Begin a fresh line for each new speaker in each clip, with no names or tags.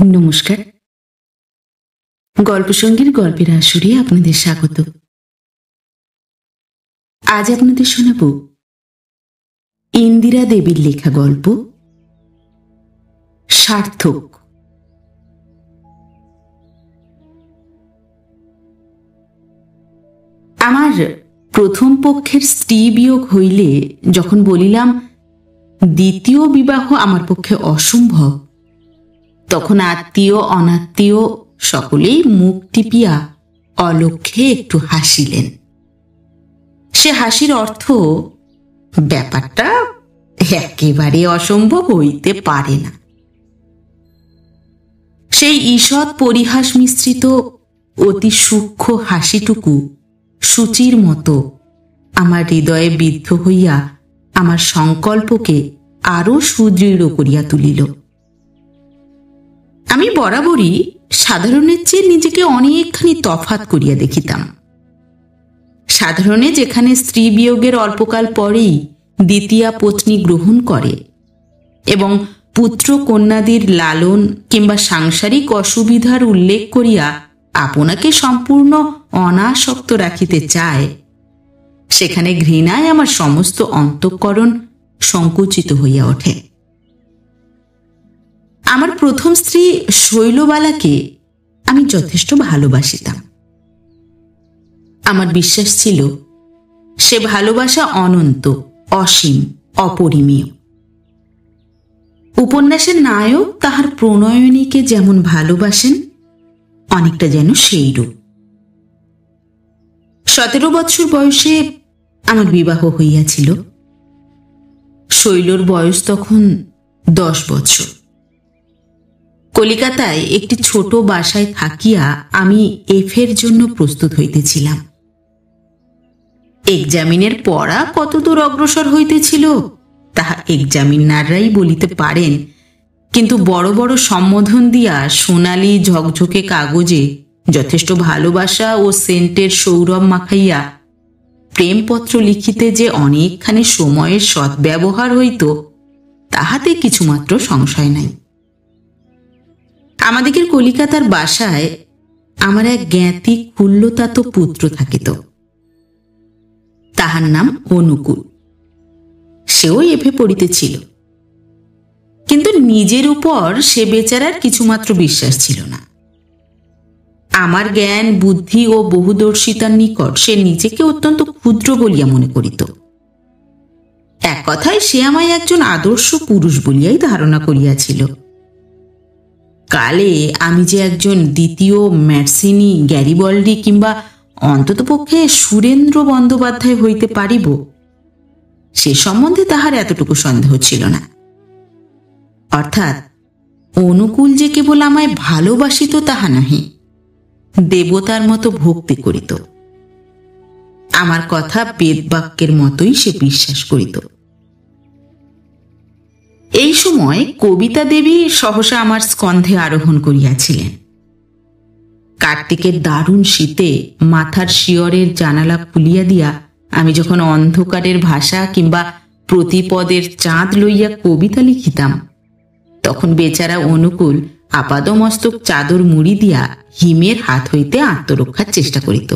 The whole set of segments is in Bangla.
নমস্কার। গল্পসঙ্গীর গল্পের আসরে আপনাদের স্বাগত। আজ আপনাদের শোনাব ইন্দিরা দেবীর লেখা গল্প সার্থক। আমার প্রথম পক্ষের স্ত্রী বিয়োগ হইলে যখন বলিলাম দ্বিতীয় বিবাহ আমার পক্ষে অসম্ভব, তখন আত্মীয় অনাত্মীয় সকলেই মুখ টিপিয়া অলক্ষ্যে একটু হাসিলেন। সে হাসির অর্থ, ব্যাপারটা একেবারে অসম্ভব হইতে পারে না। সেই ঈষৎ পরিহাস মিশ্রিত অতি সূক্ষ্ম হাসিটুকু সূচির মতো আমার হৃদয়ে বিদ্ধ হইয়া আমার সংকল্পকে আরো সুদৃঢ় করিয়া তুলিল। আমি বরাবরই সাধারণের চেয়ে নিজেকে অনেকখানি তফাৎ করিয়া দেখিতাম। সাধারণে যেখানে স্ত্রী বিয়োগের অল্পকাল পরেই দ্বিতীয়া পত্নী গ্রহণ করে এবং পুত্র কন্যাদের লালন কিংবা সাংসারিক অসুবিধার উল্লেখ করিয়া আপনাকে সম্পূর্ণ অনাসক্ত রাখিতে চায়, সেখানে ঘৃণায় আমার সমস্ত অন্তঃকরণ সংকুচিত হইয়া ওঠে। আমার প্রথম স্ত্রী শৈলবালাকে আমি যথেষ্ট ভালোবাসিতাম। আমার বিশ্বাস ছিল সে ভালোবাসা অনন্ত, অসীম, অপরিমেয়। উপন্যাসের নায়ক তাহার প্রণয়নীকে যেমন ভালোবাসেন, অনেকটা যেন সেইরূপ। 17 বছর বয়সে আমার বিবাহ হইয়াছিল। শৈলর বয়স তখন 10 বছর। কলিকাতায় একটি ছোট বাসায় থাকিয়া আমি এফের জন্য প্রস্তুত হইতেছিলাম। এক্সামিনের পড়া কতদূর অগ্রসর হইতেছিল তাহা এক্সামিনাররাই বলিতে পারেন, কিন্তু বড় বড় সম্বোধন দিয়া সোনালি ঝকঝকে কাগজে যথেষ্ট ভালোবাসা ও সেন্টের সৌরভ মাখাইয়া প্রেমপত্র লিখিতে যে অনেকখানি সময়ের সদ্ব্যবহার হইত, তাহাতে কিছুমাত্র সংশয় নাই। আমাদিগের কলিকাতার বাসায় আমার এক জ্ঞাতি কুল্লতাত পুত্র থাকিত। তাহার নাম অনুকূল। সেও এফে পড়িতেছিল, কিন্তু নিজের উপর সে বেচারার কিছুমাত্র বিশ্বাস ছিল না। আমার জ্ঞান বুদ্ধি ও বহুদর্শিতার নিকট সে নিজেকে অত্যন্ত ক্ষুদ্র বলিয়া মনে করিত। এক কথায় সে আমায় একজন আদর্শ পুরুষ বলিয়াই ধারণা করিয়াছিল। কালে আমি যে একজন দ্বিতীয় ম্যাডসিনি, গ্যারিবল্ডি কিংবা অন্ততপক্ষে সুরেন্দ্র বন্দ্যোপাধ্যায় হইতে পারিব, সে সম্বন্ধে তাহার এতটুকু সন্দেহ ছিল না। অর্থাৎ অনুকূল যে কেবল আমায় ভালোবাসিত তাহা নহে, দেবতার মতো ভক্তি করিত। আমার কথা বেদবাক্যের মতোই সে বিশ্বাস করিত। এই সময় কবিতা দেবী সহসা আমার স্কন্ধে আরোহণ করিয়াছিলেন। কার্তিকের দারুণ শীতে মাথার শিয়রের জানালা খুলিয়া দিয়া আমি যখন অন্ধকারের ভাষা কিংবা প্রতিপদের চাঁদ লইয়া কবিতা লিখিতাম, তখন বেচারা অনুকূল আপাদমস্তক চাদর মুড়ি দিয়া হিমের হাত হইতে আত্মরক্ষার চেষ্টা করিত।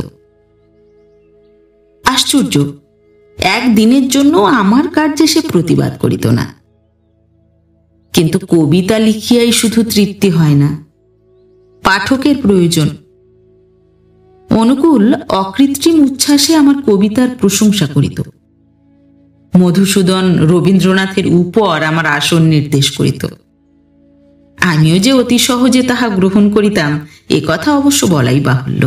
আশ্চর্য, একদিনের জন্য আমার কার্যে সে প্রতিবাদ করিত না। কিন্তু কবিতা লিখিয়াই শুধু তৃপ্তি হয় না, পাঠকের প্রয়োজন। অনুকূল অকৃত্রিম উচ্ছ্বাসে আমার কবিতার প্রশংসা করিত। মধুসূদন, রবীন্দ্রনাথের উপর আমার আসন নির্দেশ করিত। আমিও যে অতি সহজে তাহা গ্রহণ করিতাম, এ কথা অবশ্য বলাই বাহুল্য।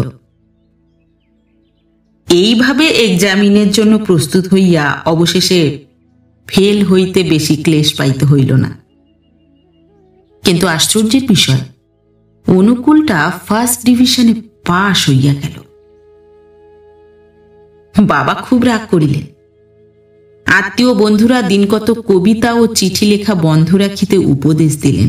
এইভাবে এক্সামিনের জন্য প্রস্তুত হইয়া অবশেষে ফেল হইতে বেশি ক্লেশ পাইতে হইল না। কিন্তু আশ্চর্যের বিষয়, অনুকূলটা ফার্স্ট ডিভিশনে পাশ হইয়া গেল। বাবা খুব রাগ করিলেন। আত্মীয় বন্ধুরা দিনকত কবিতা ও চিঠি লেখা বন্ধ রাখিতে উপদেশ দিলেন।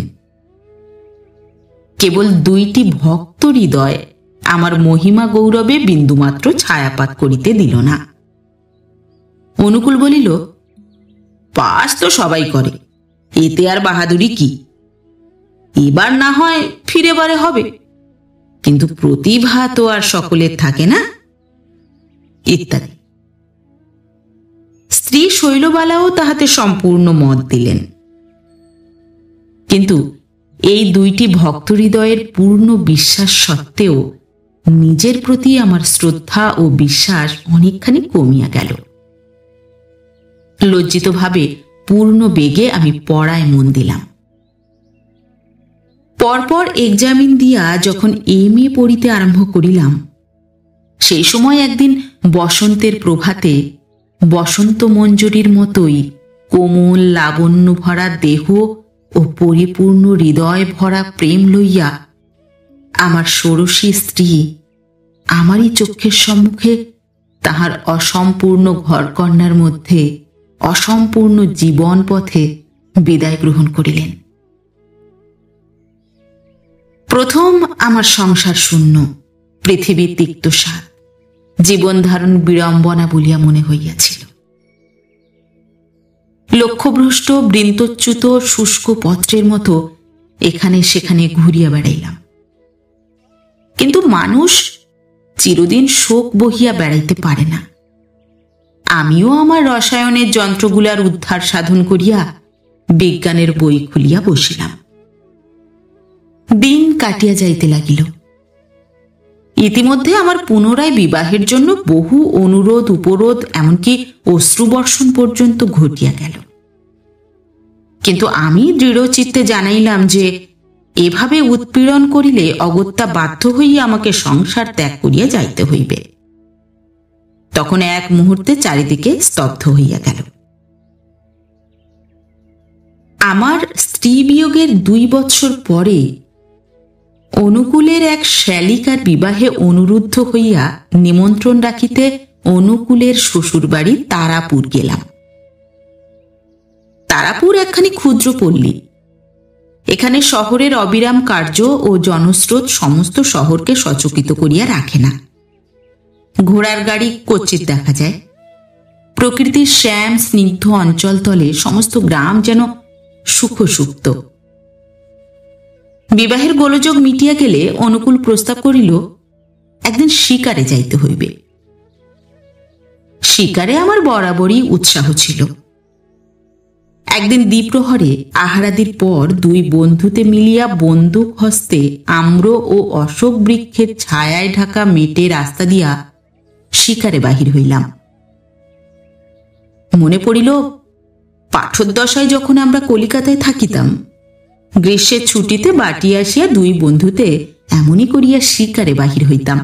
কেবল 2টি ভক্ত হৃদয় আমার মহিমা গৌরবে বিন্দুমাত্র ছায়াপাত করিতে দিল না। অনুকূল বলিল, পাস তো সবাই করে, এতে আর বাহাদুরি কি? এবার না হয় ফিরে বারে হবে, কিন্তু প্রতিভা তো আর সকলের থাকে না, ইত্যাদি। স্ত্রী শৈলবালাও তাহাতে সম্পূর্ণ মত দিলেন। কিন্তু এই দুইটি ভক্ত হৃদয়ের পূর্ণ বিশ্বাস সত্ত্বেও নিজের প্রতি আমার শ্রদ্ধা ও বিশ্বাস অনেকখানি কমিয়া গেল। লজ্জিতভাবে পূর্ণ বেগে আমি পড়ায় মন দিলাম। পরপর এক্সামিন দিয়া যখন MA পড়িতে আরম্ভ করিলাম, সেই সময় একদিন বসন্তের প্রভাতে বসন্ত মঞ্জরীর মতোই কোমল লাবণ্য ভরা দেহ ও পরিপূর্ণ হৃদয় ভরা প্রেম লইয়া আমার ষোড়শী স্ত্রী আমারই চক্ষের সম্মুখে তাহার অসম্পূর্ণ ঘরকন্যার মধ্যে অসম্পূর্ণ জীবন পথে বিদায় গ্রহণ করিলেন। প্রথম আমার সংসার শূন্য, পৃথিবীর তিক্তসার, জীবন ধারণ বিড়ম্বনা বলিয়া মনে হইয়াছিল। লক্ষ্যভ্রষ্ট বৃন্তচ্যুত শুষ্ক পত্রের মতো এখানে সেখানে ঘুরিয়া বেড়াইলাম। কিন্তু মানুষ চিরদিন শোক বহিয়া বেড়াইতে পারে না। আমিও আমার রসায়নের যন্ত্রগুলার উদ্ধার সাধন করিয়া বিজ্ঞানের বই খুলিয়া বসিলাম। দিন কাটিয়া যাইতে লাগিল। ইতিমধ্যে আমার পুনরায় বিবাহের জন্য বহু অনুরোধ উপরোধ, এমনকি অশ্রুবর্ষণ পর্যন্ত ঘটিয়া গেল। কিন্তু আমি দৃঢ়চিত্তে জানাইলাম যে এভাবে উৎপীড়ন করিলে অগত্যা বাধ্য হইয়া আমাকে সংসার ত্যাগ করিয়া যাইতে হইবে। তখন এক মুহূর্তে চারিদিকে স্তব্ধ হইয়া গেল। আমার স্ত্রী বিয়োগের 2 বৎসর পরে অনুকূলের এক শ্যালিকার বিবাহে অনুরুদ্ধ হইয়া নিমন্ত্রণ রাখিতে অনুকূলের শ্বশুরবাড়ি তারাপুর গেলাম। তারাপুর একখানি ক্ষুদ্র পল্লী। এখানে শহরের অবিরাম কার্য ও জনস্রোত সমস্ত শহরকে সচকিত করিয়া রাখে না। ঘোড়ার গাড়ি কচ্ছিৎ দেখা যায়। প্রকৃতির শ্যাম স্নিগ্ধ অঞ্চল তলে সমস্ত গ্রাম যেন সুখসুপ্ত। বিবাহের গোলযোগ মিটিয়া গেলে অনুকূল প্রস্তাব করিল একদিন শিকারে যাইতে হইবে। শিকারে আমার বরাবরই উৎসাহ ছিল। একদিন দ্বিপ্রহরে আহারাদির পর 2 বন্ধুতে মিলিয়া বন্দুক হস্তে আম্র ও অশোক বৃক্ষের ছায়ায় ঢাকা মেটে রাস্তা দিয়া শিকারে বাহির হইলাম। মনে পড়িল পাঠোদ্দশায় যখন আমরা কলিকাতায় থাকিতাম, গ্রীষ্মের ছুটিতে বাটি আসিয়া 2 বন্ধুতে এমনই করিয়া শিকারে বাহির হইতাম।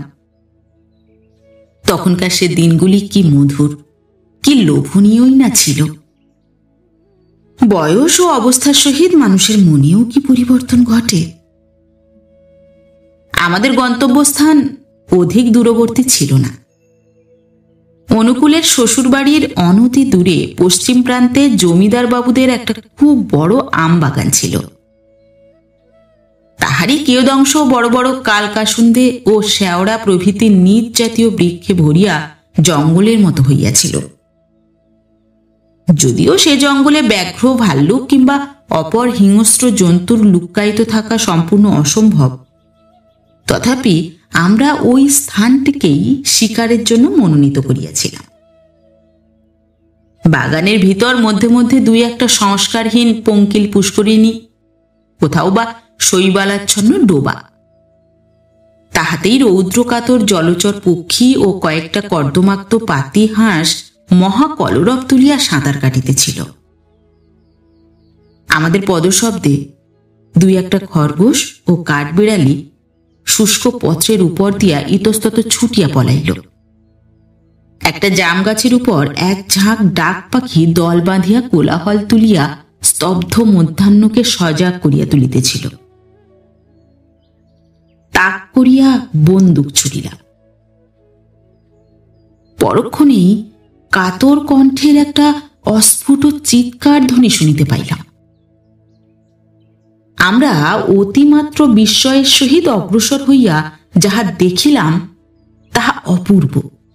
তখনকার সে দিনগুলি কি মধুর, কি লোভনীয়ই না ছিল। বয়স ও অবস্থার সহিত মানুষের মনেও কি পরিবর্তন ঘটে। আমাদের গন্তব্যস্থান অধিক দূরবর্তী ছিল না। অনুকূলের শ্বশুরবাড়ির অনতি দূরে পশ্চিম প্রান্তে জমিদার বাবুদের একটা খুব বড় আম বাগান ছিল। তাহারই কিয়দংশ বড় বড় কালকাসুন্দে ও শেওড়া প্রভৃতি নিজ জাতীয় বৃক্ষে ভরিয়া জঙ্গলের মতো হইয়াছিল। যদিও সে জঙ্গলে ব্যাঘ্র, ভাল্লুক কিংবা অপর হিংস্র জন্তুর লুক্কায়িত থাকা সম্পূর্ণ অসম্ভব, তথাপি আমরা ওই স্থানটিকেই শিকারের জন্য মনোনীত করিয়াছিলাম। বাগানের ভিতর মধ্যে মধ্যে 2-1টা সংস্কারহীন পঙ্কিল পুষ্করিণী, কোথাও বা শৈবালাচ্ছন্ন ডোবা, তাহাতেই রৌদ্রকাতর জলচর পক্ষী ও কয়েকটা কর্দমাক্ত পাতি হাঁস মহা কলরব তুলিয়া সাঁতার কাটিতেছিল। আমাদের পদশব্দে 2-1টা খরগোশ ও কাঠবিড়ালি শুষ্ক পত্রের উপর দিয়া ইতস্তত ছুটিয়া পলাইল। একটা জাম গাছের উপর এক ঝাঁক ডাক পাখি দল বাঁধিয়া কোলাহল তুলিয়া স্তব্ধ মধ্যাহ্নকে সজাগ করিয়া তুলিতেছিল। তাক করিয়া বন্দুক ছুটিলাম। পরক্ষণেই কাতর কণ্ঠের একটা অস্ফুট চিৎকার ধ্বনি শুনিতে পাইলাম। আমরা অতিমাত্র বিস্ময়ের সহিত অগ্রসর হইয়া যাহা দেখিলাম তাহা অপূর্ব।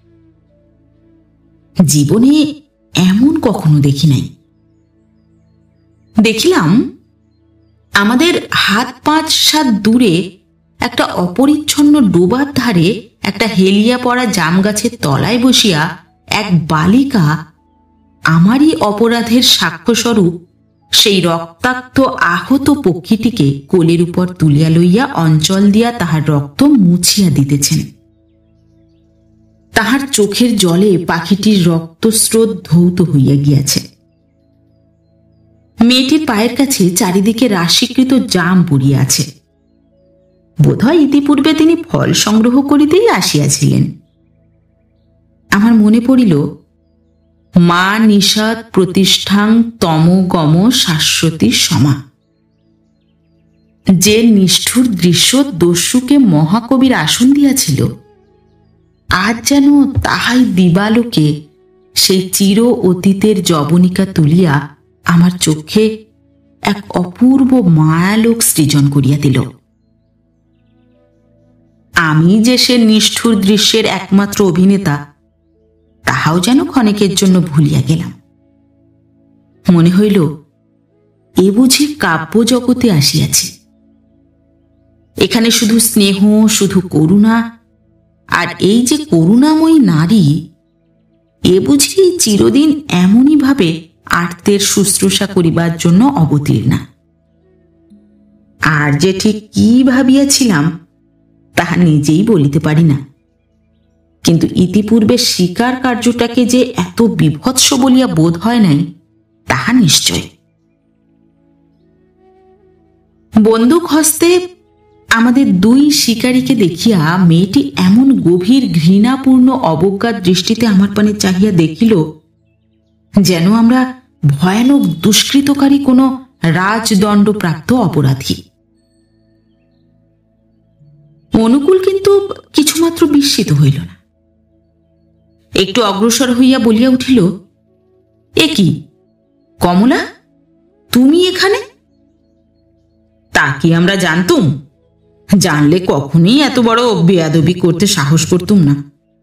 জীবনে এমন কখনো দেখি নাই। দেখিলাম আমাদের হাত 5-7 দূরে একটা অপরিচ্ছন্ন ডোবার ধারে একটা হেলিয়া পড়া জাম গাছের তলায় বসিয়া এক বালিকা আমারই অপরাধের সাক্ষ্যস্বরূপ সেই রক্তাক্ত আহত পক্ষীটিকে কোলের উপর তুলিয়া লইয়া অঞ্চল দিয়া তাহার রক্ত মুছিয়া দিতেছেন। তাহার চোখের জলে পাখিটির রক্তস্রোত ধৌত হইয়া গিয়াছে। মেয়েটির পায়ের কাছে চারিদিকে রাশিকৃত জাম পড়িয়া আছে। বোধহয় ইতিপূর্বে তিনি ফল সংগ্রহ করিতেই আসিয়াছিলেন। আমার মনে পড়িল, মা নিষাদ প্রতিষ্ঠাং তমগম শাশ্বতী সমা। যে নিষ্ঠুর দৃশ্য দস্যুকে মহাকবির আসন দিয়াছিল, আজ যেন তাহাই দিবালোকে সেই চির অতীতের যবনিকা তুলিয়া আমার চোখে এক অপূর্ব মায়ালোক সৃজন করিয়া দিল। আমি যে সে নিষ্ঠুর দৃশ্যের একমাত্র অভিনেতা, তাহাও যেন ক্ষণেকের জন্য ভুলিয়া গেলাম। মনে হইল, এ বুঝি কাব্য জগতে আসিয়াছি। এখানে শুধু স্নেহ, শুধু করুণা, আর এই যে করুণাময়ী নারী, এ বুঝি চিরদিন এমনই ভাবে আর্তের শুশ্রূষা করিবার জন্য অবতীর্ণা। আর যে ঠিক কি ভাবিয়াছিলাম তাহা নিজেই বলিতে পারি না, কিন্তু ইতিপূর্বে শিকার কার্যটাকে যে এত বিভৎস বলিয়া বোধ হয় নাই তাহা নিশ্চয়। বন্দুক হস্তে আমাদের 2 শিকারীকে দেখিয়া মেয়েটি এমন গভীর ঘৃণাপূর্ণ অবজ্ঞার দৃষ্টিতে আমার পানে চাহিয়া দেখিল, যেন আমরা ভয়ানক দুষ্কৃতকারী কোনো রাজদণ্ডপ্রাপ্ত অপরাধী। অনুকূল কিন্তু কিছুমাত্র বিস্মিত হইল না। একটু অগ্রসর হইয়া বলিয়া উঠিল, এ কি কমলা, তুমি এখানে? তা কি আমরা জানতুম? জানলে কখনই এত বড় বেয়াদবি করতে সাহস করতুম না।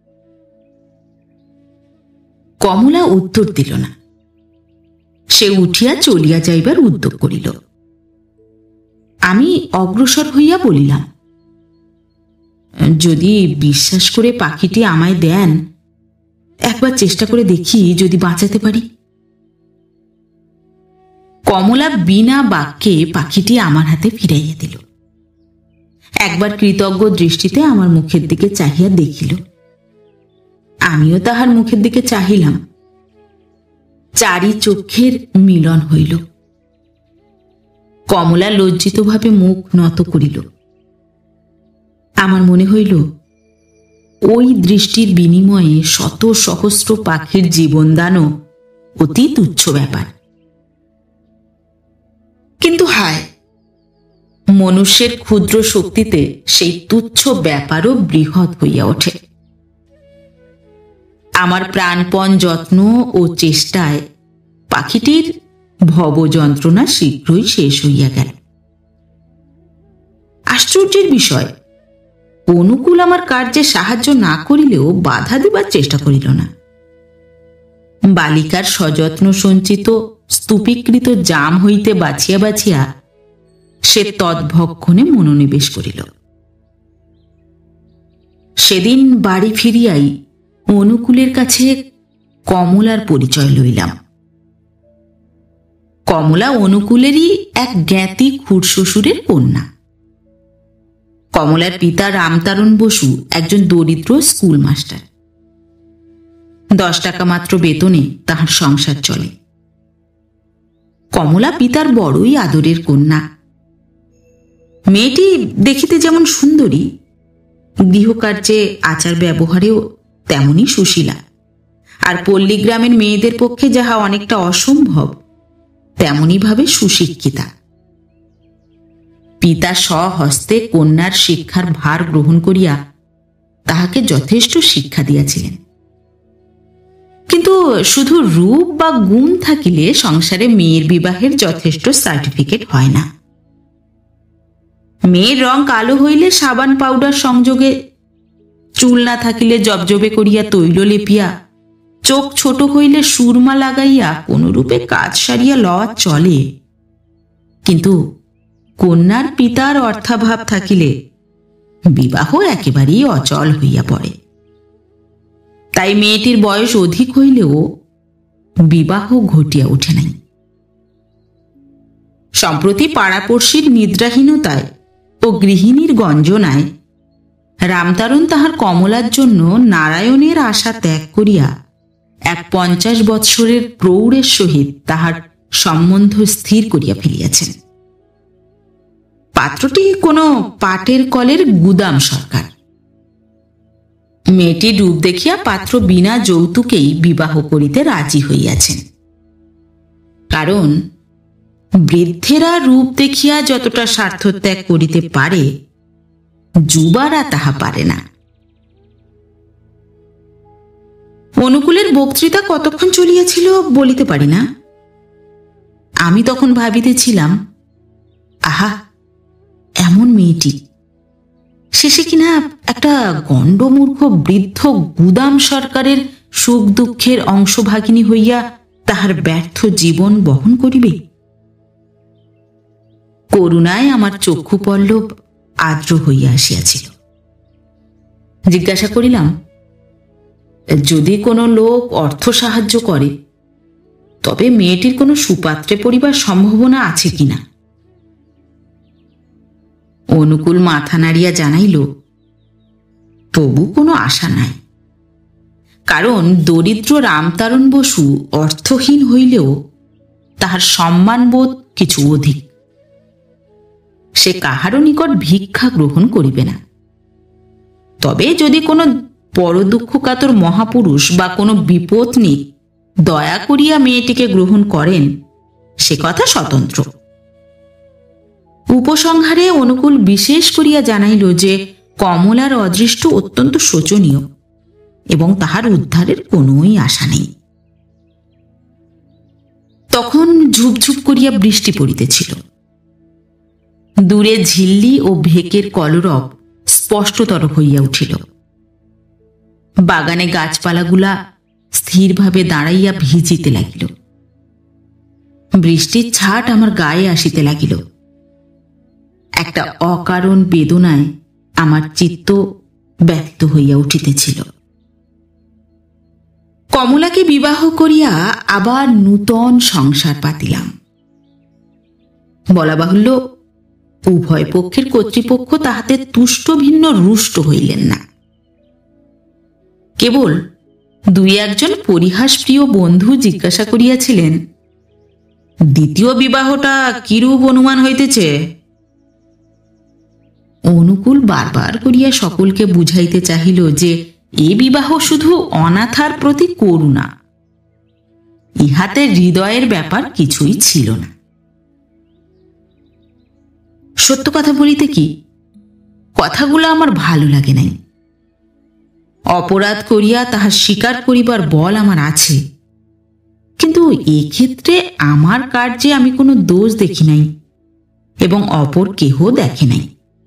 কমলা উত্তর দিল না। সে উঠিয়া চলিয়া যাইবার উদ্যোগ করিল। আমি অগ্রসর হইয়া বলিলাম, যদি বিশ্বাস করে পাখিটি আমায় দেন, একবার চেষ্টা করে দেখি যদি বাঁচাতে পারি। কমলা বিনা বাক্যে পাখিটি আমার হাতে ফিরাইয়া দিল। একবার কৃতজ্ঞ দৃষ্টিতে আমার মুখের দিকে চাহিয়া দেখিল। আমিও তাহার মুখের দিকে চাহিলাম। চারি চক্ষের মিলন হইল। কমলা লজ্জিতভাবে মুখ নত করিল। আমার মনে হইল, ওই দৃষ্টির বিনিময়ে শত সহস্র পাখির জীবনদানও অতি তুচ্ছ ব্যাপার। কিন্তু হায়, মনুষ্যের ক্ষুদ্র শক্তিতে সেই তুচ্ছ ব্যাপারও বৃহৎ হইয়া ওঠে। আমার প্রাণপণ যত্ন ও চেষ্টায় পাখিটির ভবযন্ত্রণা শীঘ্রই শেষ হইয়া গেল। আশ্চর্যের বিষয়, অনুকূল আমার কার্যে সাহায্য না করিলেও বাধা দিবার চেষ্টা করিল না। বালিকার সযত্ন সঞ্চিত স্তূপীকৃত জাম হইতে বাছিয়া বাছিয়া সে তদ্ভক্ষণে মনোনিবেশ করিল। সেদিন বাড়ি ফিরিয়াই অনুকূলের কাছে কমলার পরিচয় লইলাম। কমলা অনুকূলেরই এক জ্ঞাতি খুড়শ্বশুরের কন্যা। কমলার পিতা রামতারণ বসু একজন দরিদ্র স্কুল মাস্টার। 10 টাকা মাত্র বেতনে তাহার সংসার চলে। কমলা পিতার বড়ই আদরের কন্যা। মেয়েটি দেখিতে যেমন সুন্দরী, গৃহকার্যে আচার ব্যবহারেও তেমনই সুশীলা, আর পল্লীগ্রামের মেয়েদের পক্ষে যাহা অনেকটা অসম্ভব, তেমনি ভাবে সুশিক্ষিতা। পিতা স্বহস্তে কন্যার শিক্ষার ভার গ্রহণ করিয়া তাহাকে যথেষ্ট শিক্ষা দিয়াছিলেন। কিন্তু শুধু রূপ বা গুণ থাকিলে সংসারে মেয়ের বিবাহের যথেষ্ট সার্টিফিকেট হয় না। মেয়ের রং কালো হইলে সাবান পাউডার সংযোগে, চুল না থাকিলে জবজবে করিয়া তৈল লেপিয়া, চোখ ছোট হইলে সুরমা লাগাইয়া কোনরূপে কাজ সারিয়া লওয়া চলে। কিন্তু কন্যার পিতার অর্থাভাব থাকিলে বিবাহ একেবারেই অচল হইয়া পড়ে। তাই মেয়েটির বয়স অধিক হইলেও বিবাহ ঘটিয়া ওঠে নাই। সম্প্রতি পাড়াপড়শির নিদ্রাহীনতায় ও গৃহিণীর গঞ্জনায় রামতারণ তাহার কমলার জন্য নারায়ণের আশা ত্যাগ করিয়া এক 50 বৎসরের প্রৌঢ়ের সহিত তাহার সম্বন্ধ স্থির করিয়া ফেলিয়াছেন। পাত্রটি কোনো পাটের কলের গুদাম সরকার। মেয়েটির রূপ দেখিয়া পাত্র বিনা যৌতুকেই বিবাহ করিতে রাজি হইয়াছেন। কারণ বৃদ্ধেরা রূপ দেখিয়া যতটা স্বার্থত্যাগ করিতে পারে, যুবারা তাহা পারে না। অনুকূলের বক্তৃতা কতক্ষণ চলিয়াছিল বলিতে পারি না। আমি তখন ভাবিতেছিলাম, আহা, এমন মেয়েটি শেষে কিনা একটা গণ্ডমূর্খ বৃদ্ধ গুদাম সরকারের সুখ দুঃখের অংশভাগিনী হইয়া তাহার ব্যর্থ জীবন বহন করিবে। করুণায় আমার চক্ষু পল্লব আর্দ্র হইয়া আসিয়াছিল। জিজ্ঞাসা করিলাম, যদি কোনো লোক অর্থ সাহায্য করে তবে মেয়েটির কোনো সুপাত্রে পড়িবার সম্ভাবনা আছে কিনা? অনুকূল মাথা নাড়িয়া জানাইল, তবু কোনো আশা নাই। কারণ দরিদ্র রামতারণ বসু অর্থহীন হইলেও তাহার সম্মানবোধ কিছু অধিক। সে কাহারও নিকট ভিক্ষা গ্রহণ করিবে না। তবে যদি কোনো বড় দুঃখকাতর মহাপুরুষ বা কোনো বিপত্নী দয়া করিয়া মেয়েটিকে গ্রহণ করেন, সে কথা স্বতন্ত্র। উপসংহারে অনুকূল বিশেষ করিয়া জানাইল যে কমলার অদৃষ্ট অত্যন্ত শোচনীয় এবং তাহার উদ্ধারের কোনোই আশা নেই। তখন ঝুপঝুপ করিয়া বৃষ্টি পড়িতেছিল। দূরে ঝিল্লি ও ভেকের কলরব স্পষ্টতর হইয়া উঠিল। বাগানে গাছপালাগুলা স্থিরভাবে দাঁড়াইয়া ভিজিতে লাগিল। বৃষ্টির ছাট আমার গায়ে আসিতে লাগিল। একটা অকারণ বেদনায় আমার চিত্ত ব্যক্ত হইয়া উঠিতেছিল। কমলাকে বিবাহ করিয়া আবার নূতন সংসার পাতিলাম। বলা বাহুল্য, উভয় পক্ষের কর্তৃপক্ষ তাহাতে তুষ্ট ভিন্ন রুষ্ট হইলেন না। কেবল 2-1 পরিহাসপ্রিয় বন্ধু জিজ্ঞাসা করিয়াছিলেন, দ্বিতীয় বিবাহটা কিরূপ অনুমান হইতেছে? অনুকূল বারবার করিয়া সকলকে বুঝাইতে চাহিল যে এ বিবাহ শুধু অনাথার প্রতি করুণা, ইহাতে হৃদয়ের ব্যাপার কিছুই ছিল না। সত্য কথা বলিতে কি, কথাগুলো আমার ভালো লাগে নাই। অপরাধ করিয়া তাহা স্বীকার করিবার বল আমার আছে, কিন্তু এক্ষেত্রে আমার কার্যে আমি কোনো দোষ দেখি নাই এবং অপর কেহ দেখে নাই।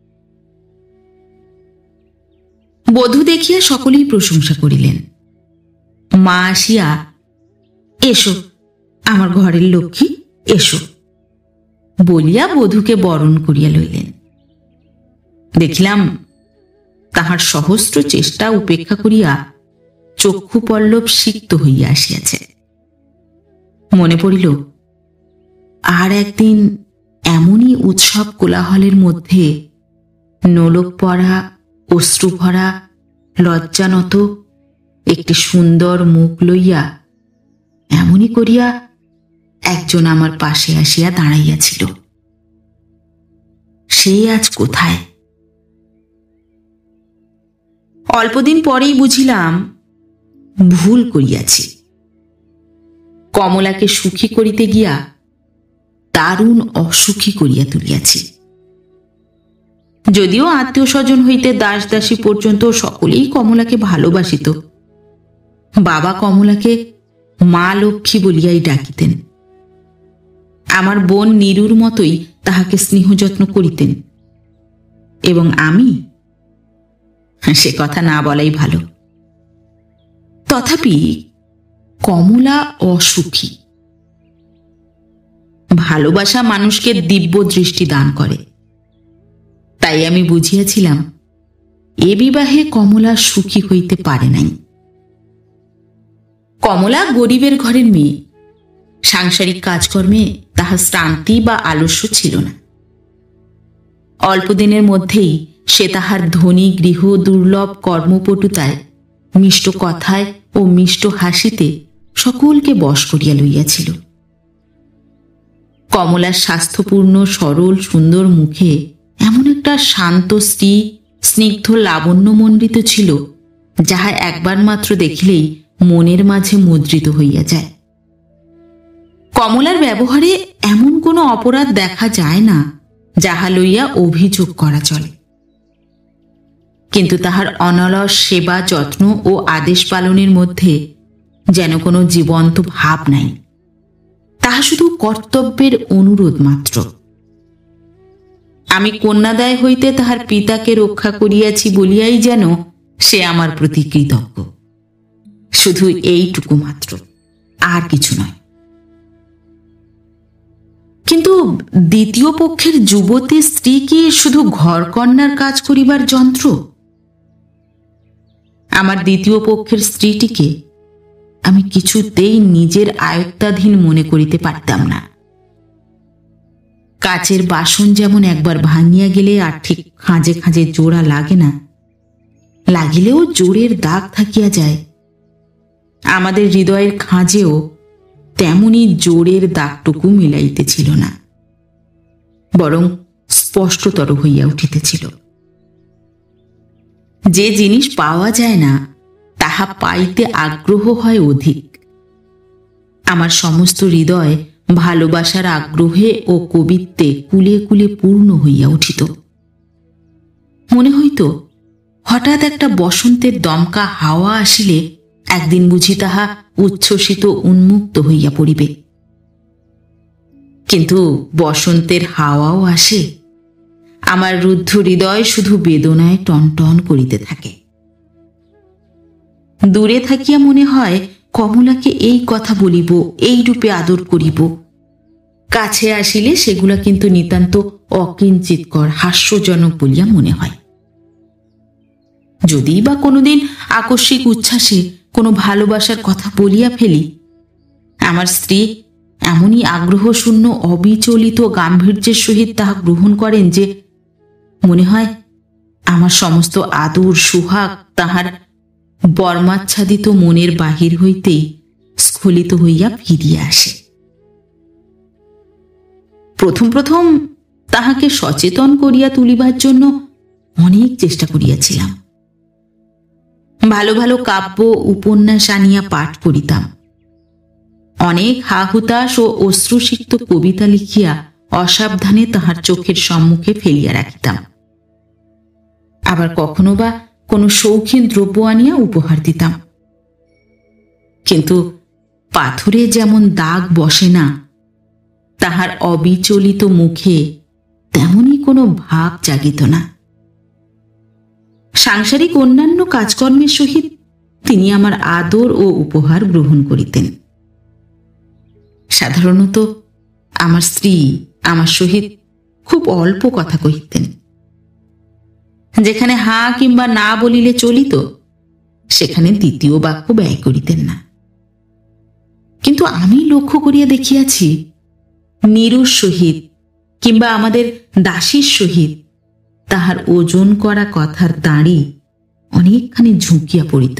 বধূ দেখিয়া সকলেই প্রশংসা করিলেন। মা আসিয়া, এসো আমার ঘরের লক্ষ্মী, এসো বলিয়া বধূকে বরণ করিয়া লইলেন। দেখিলাম তাহার সহস্র চেষ্টা উপেক্ষা করিয়া চক্ষু পল্লব সিক্ত হইয়া আসিয়াছে। মনে পড়িল, আর একদিন এমনই উৎসব কোলাহলের মধ্যে নোলক পরা, অশ্রুভরা, লজ্জানত একটি সুন্দর মুখ লইয়া এমনই করিয়া একজন আমার পাশে আসিয়া দাঁড়াইয়াছিল। সে আজ কোথায়? অল্পদিন পরেই বুঝিলাম ভুল করিয়াছি। কমলাকে সুখী করিতে গিয়া দারুণ অসুখী করিয়া তুলিয়াছি। যদিও আত্মীয় স্বজন হইতে দাস দাসী পর্যন্ত সকলেই কমলাকে ভালোবাসিত। বাবা কমলাকে মা লক্ষ্মী বলিয়াই ডাকিতেন। আমার বোন নীরুর মতোই তাহাকে স্নেহ যত্ন করিতেন, এবং আমি, সে কথা না বলাই ভালো। তথাপি কমলা অসুখী। ভালোবাসা মানুষকে দিব্য দৃষ্টি দান করে। তাই আমি বুঝিয়াছিলাম এ বিবাহে কমলা সুখী হইতে পারে নাই। কমলা গরিবের ঘরের মেয়ে, সাংসারিক কাজকর্মে তাহার শ্রান্তি বা আলস্য ছিল না। অল্প দিনের মধ্যেই সে তাহার ধনী গৃহ দুর্লভ কর্মপটুতায়, মিষ্ট কথায় ও মিষ্ট হাসিতে সকলকে বশ করিয়া লইয়াছিল। কমলার স্বাস্থ্যপূর্ণ সরল সুন্দর মুখে এমন একটা শান্ত স্ত্রী স্নিগ্ধ লাবণ্যমণ্ডিত ছিল, যাহা একবার মাত্র দেখিলেই মনের মাঝে মুদ্রিত হইয়া যায়। কমলার ব্যবহারে এমন কোনো অপরাধ দেখা যায় না যাহা লইয়া অভিযোগ করা চলে, কিন্তু তাহার অনলস সেবা যত্ন ও আদেশ পালনের মধ্যে যেন কোনো জীবন্ত ভাব নাই। তাহা শুধু কর্তব্যের অনুরোধ মাত্র। আমি কন্যাদায় হইতে তাহার পিতাকে রক্ষা করিয়াছি বলিয়াই যেন সে আমার প্রতি কৃতজ্ঞ, শুধু এইটুকু মাত্র, আর কিছু নয়। কিন্তু দ্বিতীয় পক্ষের যুবতী স্ত্রী কি শুধু ঘরকন্যার কাজ করিবার যন্ত্র? আমার দ্বিতীয় পক্ষের স্ত্রীটিকে আমি কিছুতেই নিজের আয়ত্তাধীন মনে করিতে পারতাম না। কাচের বাসন যেমন একবার ভাঙিয়া গেলে আর ঠিক খাঁজে খাঁজে জোড়া লাগে না, লাগিলেও জোরের দাগ থাকিয়া যায়, আমাদের হৃদয়ের খাঁজেও তেমনি জোরের দাগটুকু মিলাইতেছিল না, বরং স্পষ্টতর হইয়া উঠিতেছিল। যে জিনিস পাওয়া যায় না তাহা পাইতে আগ্রহ হয় অধিক। আমার সমস্ত হৃদয় ভালোবাসার আগ্রহে ও কবিত্বে কুলে কুলে পূর্ণ হইয়া উঠিত। মনে হইত হঠাৎ একটা বসন্তের দমকা হাওয়া আসিলে একদিন বুঝি তাহা উচ্ছ্বসিত উন্মুক্ত হইয়া পড়িবে। কিন্তু বসন্তের হাওয়াও আসে, আমার রুদ্ধ হৃদয় শুধু বেদনায় টনটন করিতে থাকে। দূরে থাকিয়া মনে হয় কমলাকে এই কথা বলিব, এই রূপে আদর করিব, কাছে আসিলে সেগুলা কিন্তু নিতান্ত অকিঞ্চিতকর হাস্যজনক বলিয়া মনে হয়। যদি বা কোনোদিন আকস্মিক উচ্ছ্বাসে কোনো ভালোবাসার কথা বলিয়া ফেলি, আমার স্ত্রী এমনই আগ্রহশূন্য অবিচলিত গাম্ভীর্যের সহিত তাহা গ্রহণ করেন যে মনে হয় আমার সমস্ত আদর সুহাগ তাহার বর্মাচ্ছাদিত মনের বাহির হইতেই স্খলিত হইয়া ফিরিয়া আসে। প্রথম প্রথম তাহাকে সচেতন করিয়া তুলিবার জন্য অনেক চেষ্টা করিয়াছিলাম। ভালো ভালো কাব্য উপন্যাস আনিয়া পাঠ করিতাম, অনেক হাহুতাশ ও অশ্রুসিক্ত কবিতা লিখিয়া অসাবধানে তাহার চোখের সম্মুখে ফেলিয়া রাখিতাম। আবার কখনো বা কোনো শৌখিন দ্রব্য আনিয়া উপহার দিতাম। কিন্তু পাথরে যেমন দাগ বসে না, তাহার অবিচলিত মুখে তেমনি কোনো ভাব জাগিত না। সাংসারিক অন্যান্য কাজকর্মের সহিত তিনি আমার আদর ও উপহার গ্রহণ করিতেন। সাধারণত আমার স্ত্রী আমার সহিত খুব অল্প কথা কহিতেন। যেখানে হাঁ কিংবা না বলিলে চলিত, সেখানে দ্বিতীয় বাক্য ব্যয় করিতেন না। কিন্তু আমি লক্ষ্য করিয়া দেখিয়াছি, নীরুর সহিত কিংবা আমাদের দাসীর সহিত তাহার ওজন করা কথার দাঁড়ি অনেকখানি ঝুঁকিয়া পড়িত।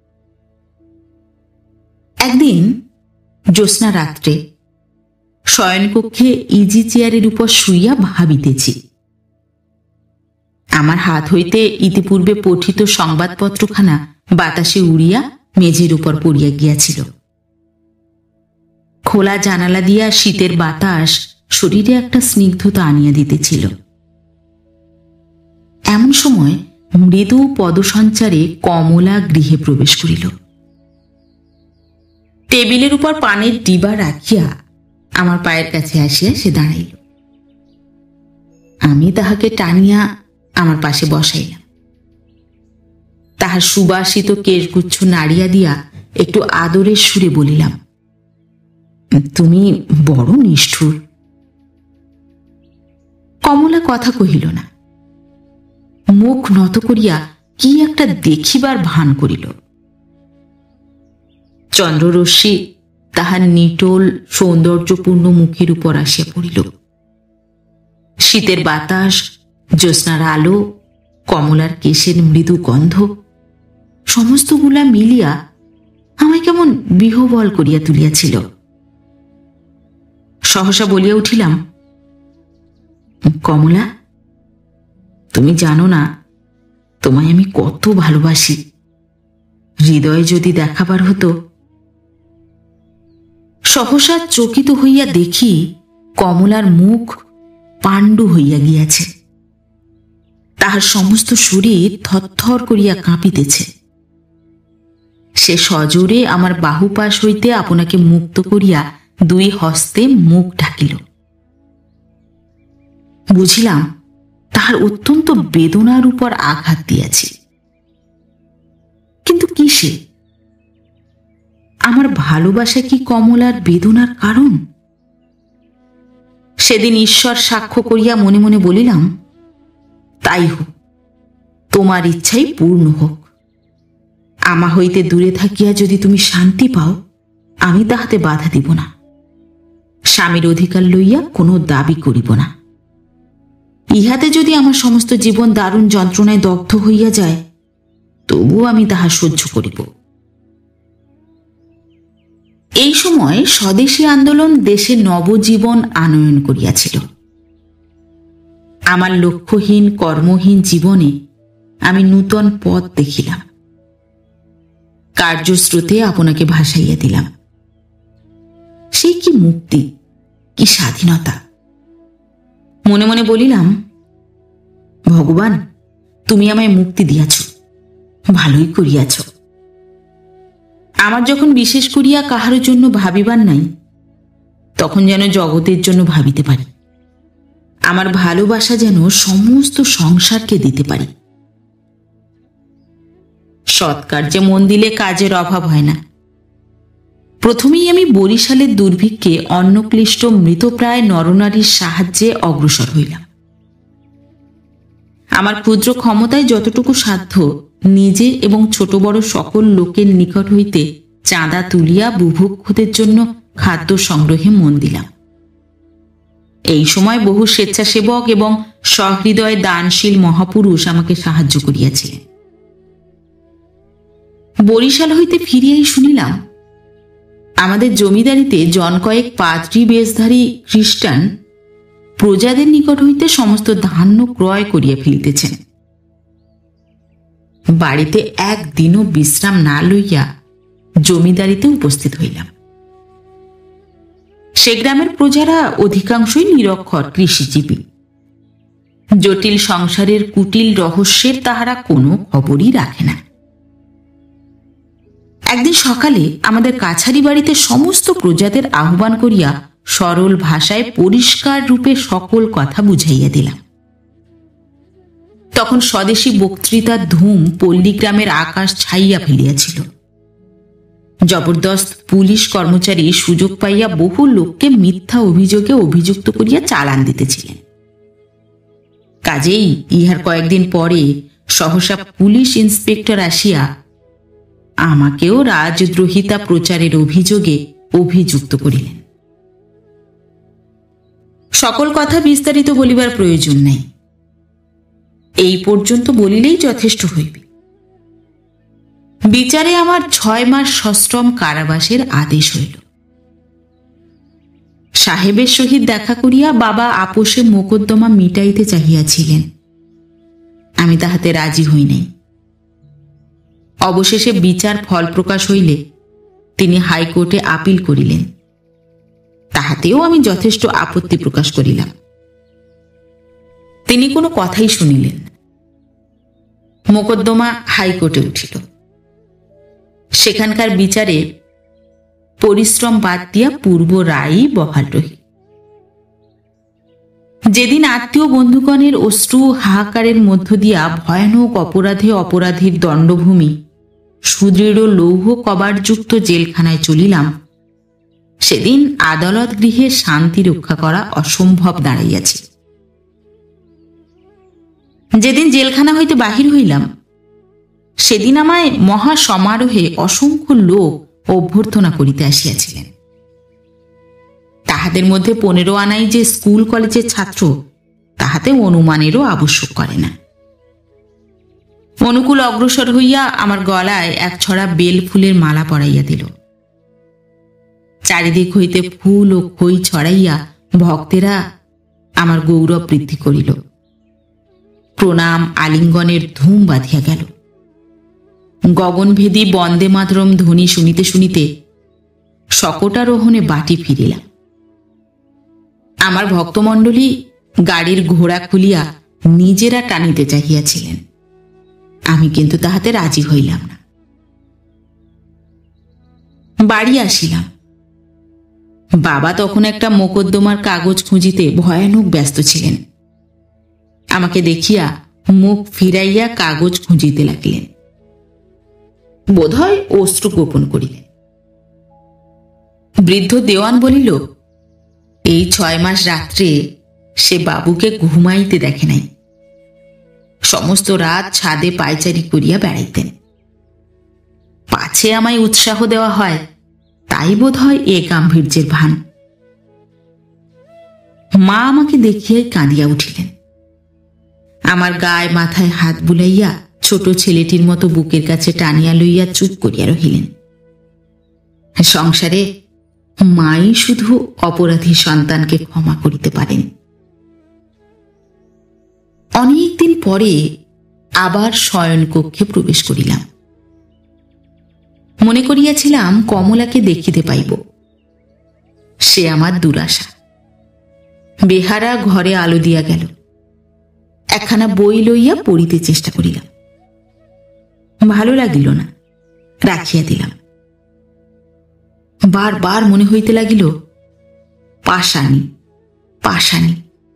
একদিন জ্যোৎস্না রাত্রে শয়নকক্ষে ইজি চেয়ারের উপর শুইয়া ভাবিতেছি। আমার হাত হইতে ইতিপূর্বে পঠিত সংবাদপত্রখানা বাতাসে উড়িয়া মেঝের উপর পড়িয়া গিয়াছিল। খোলা জানালা দিয়া শীতের বাতাস শরীরে একটা স্নিগ্ধতা আনিয়া দিতেছিল। এমন সময় মৃদু পদসঞ্চারে কমলা গৃহে প্রবেশ করিল। টেবিলের উপর পানের ডিবা রাখিয়া আমার পায়ের কাছে আসিয়া সে দাঁড়াইল। আমি তাহাকে টানিয়া আমার পাশে বসাইলাম। তাহার সুবাসিত কেশগুচ্ছ নাড়িয়া দিয়া একটু আদরের সুরে বলিলাম, তুমি বড় নিষ্ঠুর। কমলা কথা কহিল না, মুখ নত করিয়া কি একটা দেখিবার ভান করিল। চন্দ্ররশ্মি তাহার নিটোল সৌন্দর্যপূর্ণ মুখের উপর আসিয়া পড়িল। শীতের বাতাস, জ্যোৎস্নার আলো, কমলার কেশের মৃদু গন্ধ সমস্তগুলা মিলিয়া আমায় কেমন বিহ্বল করিয়া তুলিয়াছিল। সহসা বলিয়া উঠিলাম, কমলা, তুমি জানো না তোমায় আমি কত ভালোবাসি। হৃদয়ে যদি দেখাবার হতো। সহসা চকিত হইয়া দেখি কমলার মুখ পাণ্ডু হইয়া গিয়াছে। তাহার সমস্ত শরীর থরথর করিয়া কাঁপিতেছে। সে সজোরে আমার বাহুপাশ হইতে আপনাকে মুক্ত করিয়া দুই হস্তে মুখ ঢাকিল। বুঝিলাম তাহার অত্যন্ত বেদনার উপর আঘাত দিয়াছি। কিন্তু কিসে? আমার ভালোবাসা কি কমলার বেদনার কারণ? সেদিন ঈশ্বর সাক্ষ্য করিয়া মনে মনে বলিলাম, তাই হোক, তোমার ইচ্ছাই পূর্ণ হোক। আমা হইতে দূরে থাকিয়া যদি তুমি শান্তি পাও, আমি তাহাতে বাধা দিব না। স্বামীর অধিকার লইয়া কোনো দাবি করিব না। ইহাতে যদি আমার সমস্ত জীবন দারুণ যন্ত্রণায় দগ্ধ হইয়া যায়, তবুও আমি তাহা সহ্য করিব। এই সময় স্বদেশী আন্দোলন দেশে নবজীবন আনয়ন করিয়াছিল। আমার লক্ষ্যহীন কর্মহীন জীবনে আমি নূতন পথ দেখিলাম। কার্যস্রোতে আপনাকে ভাসাইয়া দিলাম। সে কি মুক্তি, কি স্বাধীনতা! মনে মনে বলিলাম, ভগবান, তুমি আমায় মুক্তি দিয়াছ, ভালোই করিয়াছ। আমার যখন বিশেষ করিয়া কাহার জন্য ভাবিবার নাই, তখন যেন জগতের জন্য ভাবিতে পারি। আমার ভালোবাসা যেন সমস্ত সংসারকে দিতে পারি। সৎকার্যে মন দিলে কাজের অভাব হয় না। প্রথমেই আমি বরিশালের দুর্ভিক্ষে অন্নক্লিষ্ট মৃতপ্রায় নরনারীর সাহায্যে অগ্রসর হইলাম। আমার ক্ষুদ্র ক্ষমতায় যতটুকু সাধ্য নিজে এবং ছোট বড় সকল লোকের নিকট হইতে চাঁদা তুলিয়া বুভুক্ষদের জন্য খাদ্য সংগ্রহে মন দিলাম। এই সময় বহু স্বেচ্ছাসেবক এবং সহৃদয় দানশীল মহাপুরুষ আমাকে সাহায্য করিয়াছিলেন। বরিশাল হইতে ফিরিয়াই শুনিলাম, আমাদের জমিদারিতে জন কয়েক পাদ্রী বেশধারী খ্রিস্টান প্রজাদের নিকট হইতে সমস্ত ধান্য ক্রয় করিয়া ফেলিতেছেন। বাড়িতে একদিনও বিশ্রাম না লইয়া জমিদারিতে উপস্থিত হইলাম। সে গ্রামের প্রজারা অধিকাংশই নিরক্ষর কৃষিজীবী। জটিল সংসারের কুটিল রহস্যের তাহারা কোনো খবরই রাখে না। একদিন সকালে আমাদের কাছারি বাড়িতে সমস্ত প্রজাদের আহ্বান করিয়া সরল ভাষায় পরিষ্কার রূপে সকল কথা বুঝাইয়া দিলাম। তখন স্বদেশী বক্তৃতার ধুম পল্লীগ্রামের আকাশ ছাইয়া ফেলিয়াছিল। জবরদস্ত পুলিশ কর্মচারী সুযোগ পাইয়া বহু লোককে মিথ্যা অভিযোগে অভিযুক্ত করিয়া চালান দিতেছিলেন। কাজেই ইহার কয়েকদিন পরে সহসা পুলিশ ইন্সপেক্টর আসিয়া আমাকেও রাজদ্রোহিতা প্রচারের অভিযোগে অভিযুক্ত করিলেন। সকল কথা বিস্তারিত বলিবার প্রয়োজন নাই, এই পর্যন্ত বলিলেই যথেষ্ট হইবে। বিচারে আমার 6 মাস সশ্রম কারাবাসের আদেশ হইল। সাহেবের সহিত দেখা করিয়া বাবা আপোষে মোকদ্দমা মিটাইতে চাহিয়াছিলেন। আমি তাহাতে রাজি হই নাই। অবশেষে বিচার ফল প্রকাশ হইলে তিনি হাইকোর্টে আপিল করিলেন। তাহাতেও আমি যথেষ্ট আপত্তি প্রকাশ করিলাম। তিনি কোনো কথাই শুনিলেন। মোকদ্দমা হাইকোর্টে উঠিল। সেখানকার বিচারে পরিশ্রম বাদ দিয়া পূর্ব রায়ই বহাল রহিল। যেদিন আত্মীয় বন্ধুগণের অশ্রু হাহাকারের মধ্য দিয়া ভয়ানক অপরাধে অপরাধীর দণ্ডভূমি সুদৃঢ় লৌহ কবাটযুক্ত জেলখানায় চলিলাম, সেদিন আদালত গৃহে শান্তি রক্ষা করা অসম্ভব দাঁড়াইয়াছে। যেদিন জেলখানা হইতে বাহির হইলাম সেদিন আমায় মহা সমারোহে অসংখ্য লোক অভ্যর্থনা করিতে আসিয়াছিলেন। তাহাদের মধ্যে 15 আনাই যে স্কুল কলেজের ছাত্র তাহাতে অনুমানেরও আবশ্যক করে না। অনুকূল অগ্রসর হইয়া আমার গলায় এক ছড়া বেল ফুলের মালা পরাইয়া দিল। চারিদিক হইতে ফুল ও খই ছড়াইয়া ভক্তেরা আমার গৌরব বৃদ্ধি করিল। প্রণাম আলিঙ্গনের ধুম বাঁধিয়া গেল। গগনভেদী বন্দে মাতরম ধ্বনি শুনিতে শুনিতে শকটারোহণে বাটি ফিরিলাম। আমার ভক্তমণ্ডলী গাড়ির ঘোড়া খুলিয়া নিজেরা টানিতে চাহিয়াছিলেন, আমি কিন্তু তাহাতে রাজি হইলাম না। বাড়ি আসিলাম। বাবা তখন একটা মোকদ্দমার কাগজ খুঁজিতে ভয়ানক ব্যস্ত ছিলেন। আমাকে দেখিয়া মুখ ফিরাইয়া কাগজ খুঁজিতে লাগিলেন। বোধহয় অশ্রু গোপন করিলেন। বৃদ্ধ দেওয়ান বলিল, এই 6 মাস রাত্রে সে বাবুকে ঘুমাইতে দেখে নাই। সমস্ত রাত ছাদে পায়চারি করিয়া বেড়াইতেন। পাছে আমায় উৎসাহ দেওয়া হয়, তাই বোধ হয় এ গাম্ভীর্যের ভান। মা আমাকে দেখিয়াই কাঁদিয়া উঠিলেন। আমার গায়ে মাথায় হাত বুলাইয়া ছোট ছেলেটির মতো বুকের কাছে টানিয়া লইয়া চুপ করিয়া রহিলেন। সংসারে মাই শুধু অপরাধী সন্তানকে ক্ষমা করিতে পারেন। অনেকদিন পরে আবার শয়নকক্ষে প্রবেশ করিলাম। মনে করিয়াছিলাম কমলাকে দেখিতে পাইব। সে আমার দুরাশা। বেহারা ঘরে আলো দিয়া গেল। একখানা বই লইয়া পড়িতে চেষ্টা করিলাম। ভালো লাগিল না, রাখিয়া দিলাম। বারবার মনে হইতে লাগিল, পাষাণী পাষাণী।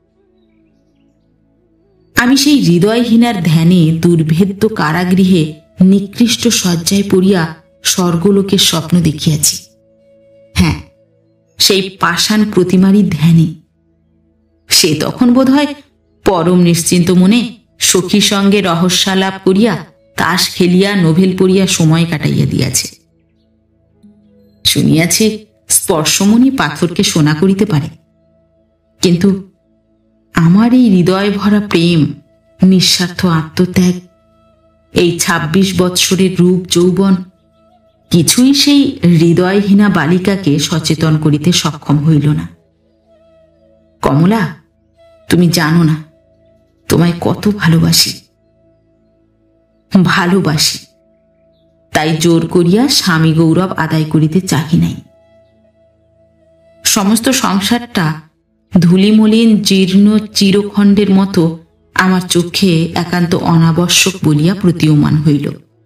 আমি সেই হৃদয়হীনার ধ্যানে দুর্ভেদ্য কারাগৃহে নিকৃষ্ট শয্যায় পড়িয়া স্বর্গলোকের স্বপ্ন দেখিয়াছি। হ্যাঁ, সেই পাষাণ প্রতিমারই ধ্যানে। সে তখন বোধহয় পরম নিশ্চিন্ত মনে সখীর সঙ্গে রহস্যালাপ করিয়া তাস খেলিয়া নোভেল পড়িয়া সময় কাটাইয়া দিয়াছে। শুনিয়াছি স্পর্শমণি পাথরকে সোনা করিতে পারে, কিন্তু আমার এই হৃদয় ভরা প্রেম, নিঃস্বার্থ আত্মত্যাগ, এই 26 বৎসরের রূপ যৌবন কিছুই সেই হৃদয়হীনা বালিকাকে সচেতন করিতে সক্ষম হইল না। কমলা, তুমি জানো না তোমায় কত ভালোবাসি। ভালোবাসি, তাই জোর করিয়া স্বামী গৌরব আদায় করিতে চাহি নাই। সমস্ত সংসারটা ধূলিমলিন জীর্ণ চিরখণ্ডের মতো আমার চোখে একান্ত অনাবশ্যক বলিয়া প্রতীয়মান হইল।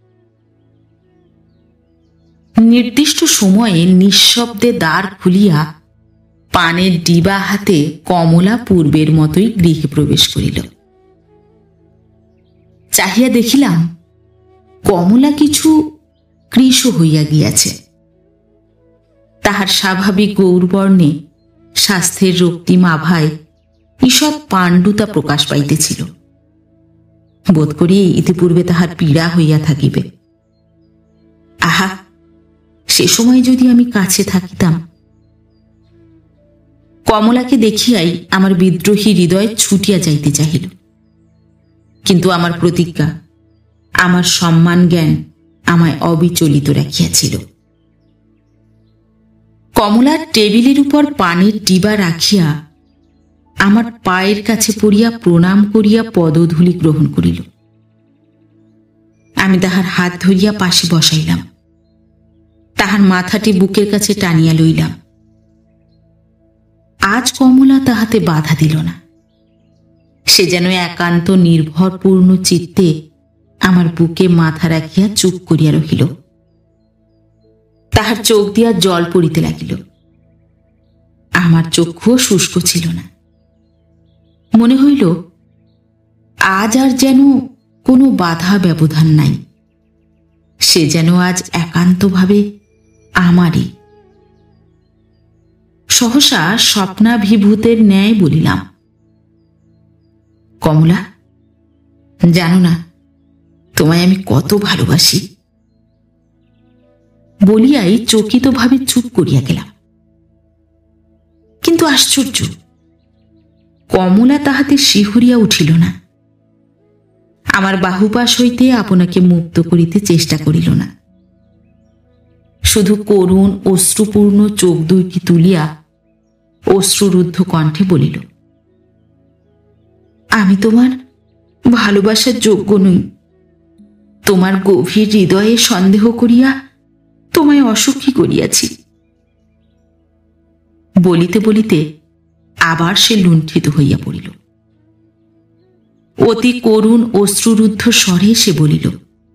নির্দিষ্ট সময়ে নিঃশব্দে দ্বার খুলিয়া পানের ডিবা হাতে কমলা পূর্বের মতোই গৃহে প্রবেশ করিল। চাহিয়া দেখিলাম কমলা কিছু কৃশ হইয়া গিয়াছে। তাহার স্বাভাবিক গৌরবর্ণে স্বাস্থ্যের রক্তিম আভায় ঈষৎ পাণ্ডুতা প্রকাশ পাইতেছিল। বোধ করি ইতিপূর্বে তাহার পীড়া হইয়া থাকিবে। আহা, সে সময় যদি আমি কাছে থাকিতাম! কমলাকে দেখিয়াই আমার বিদ্রোহী হৃদয় ছুটিয়া যাইতে চাহিল। কিন্তু আমার প্রতিজ্ঞা, আমার সম্মান জ্ঞান আমায় অবিচলিত রাখিয়াছিল। কমলার টেবিলের উপর পানের ডিবা রাখিয়া আমার পায়ের কাছে পড়িয়া প্রণাম করিয়া পদধূলি গ্রহণ করিল। আমি তাহার হাত ধরিয়া পাশে বসাইলাম। তাহার মাথাটি বুকের কাছে টানিয়া লইলাম। আজ কমলা তাহাতে বাধা দিল না। সে যেন একান্ত নির্ভরপূর্ণ চিত্তে আমার বুকে মাথা রাখিয়া চুপ করিয়া রহিল। তাহার চোখ দিয়া জল পড়িতে লাগিল। আমার চক্ষুও শুষ্ক ছিল না। মনে হইল আজ আর যেন কোনো বাধা ব্যবধান নাই। সে যেন আজ একান্তভাবে আমারই। সহসা স্বপ্নাভিভূতের ন্যায় বলিলাম, কমলা, জানো না তোমায় আমি কত ভালোবাসি। বলিয়াই চকিতভাবে চুপ করিয়া গেলাম। কিন্তু আশ্চর্য, কমলা তাহাতে শিহরিয়া উঠিল না। আমার বাহুপাশ হইতে আপনাকে মুক্ত করিতে চেষ্টা করিল না, শুধু করুণ অশ্রুপূর্ণ চোখ দুইটি তুলিয়া অশ্রুরুদ্ধ কণ্ঠে বলিল, আমি তোমার ভালোবাসার যোগ্য নই। তোমার গভীর হৃদয়ে সন্দেহ করিয়া তোমায় অসুখী করিয়াছি। বলিতে বলিতে আবার সে লুণ্ঠিত হইয়া পড়িল। অতি করুণ অশ্রুরুদ্ধ স্বরে সে বলিল,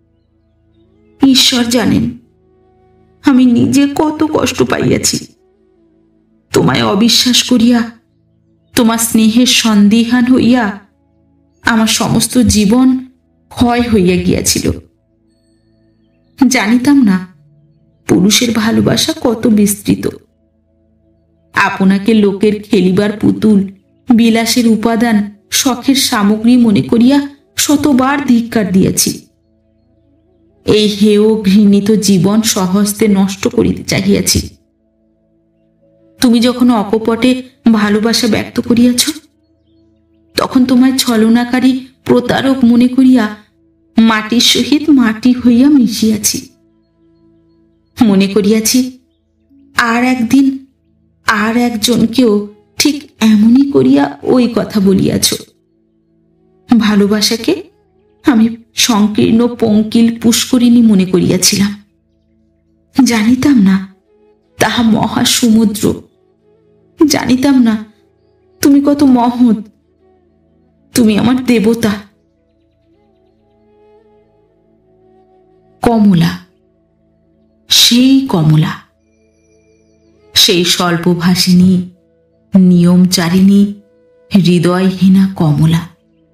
ঈশ্বর জানেন আমি নিজে কত কষ্ট পাইয়াছি। তোমায় অবিশ্বাস করিয়া, তোমার স্নেহের সন্দিহান হইয়া আমার সমস্ত জীবন ক্ষয় হইয়া গিয়াছিল। জানিতাম না পুরুষের ভালোবাসা কত বিস্তৃত। আপনাকে লোকের খেলিবার পুতুল, বিলাসের উপাদান, শখের সামগ্রী মনে করিয়া শতবার ধিক্কার দিয়েছি। এই হেয় ঘৃণিত জীবন স্বহস্তে নষ্ট করিতে চাহিয়াছি। তুমি যখন অকপটে ভালোবাসা ব্যক্ত করিয়াছ, তখন তোমায় ছলনাকারী প্রতারক মনে করিয়া মাটির সহিত মাটি হইয়া মিশিয়াছি। মনে করিয়াছি আর একদিন আর একজনকেও ঠিক এমনই করিয়া ওই কথা বলিয়াছ। ভালোবাসাকে আমি সংকীর্ণ পঙ্কিল পুষ্করিণী মনে করিয়াছিলাম। জানিতাম না তাহা মহা সমুদ্র। জানিতাম না তুমি কত মহৎ। তুমি আমার দেবতা। কমলা, সেই কমলা, সেই স্বল্পভাষিণী, নিয়মচারিণী, হৃদয়হীনা কমলা।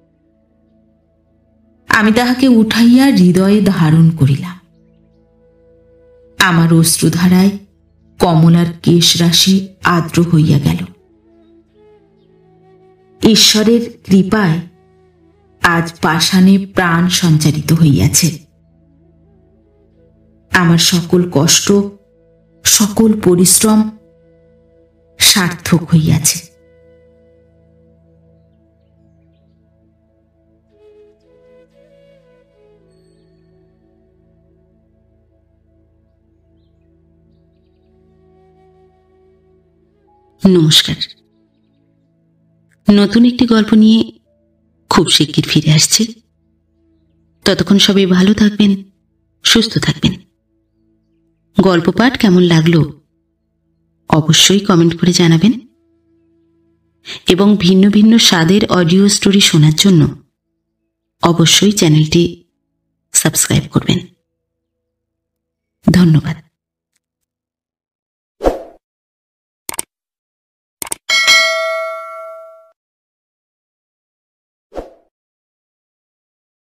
আমি তাহাকে উঠাইয়া হৃদয়ে ধারণ করিলাম। আমার অশ্রুধারায় কমলার কেশরাশি আর্দ্র হইয়া গেল। ঈশ্বরের কৃপায় আজ পাষাণে প্রাণ সঞ্চারিত হইয়াছে। আমার সকল কষ্ট, সকল পরিশ্রম সার্থক হইয়াছে।
নমস্কার। নতুন একটি গল্প নিয়ে খুব শিগগির ফিরে আসছি। ততক্ষণ সবাই ভালো থাকবেন, সুস্থ থাকবেন। গল্প পাঠ কেমন লাগলো অবশ্যই কমেন্ট করে জানাবেন, এবং ভিন্ন ভিন্ন স্বাদের অডিও স্টোরি শোনার জন্য অবশ্যই চ্যানেলটি সাবস্ক্রাইব করবেন। ধন্যবাদ।